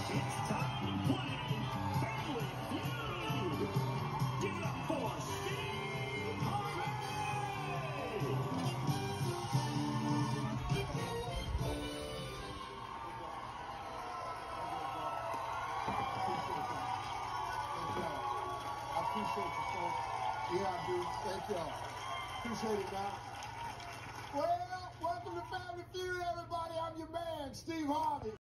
It's time to play Family Feud. Give it up for Steve Harvey. I appreciate you, folks. Yeah, I do. Thank y'all. Appreciate it, man. Well, welcome to Family Feud, everybody. I'm your man, Steve Harvey.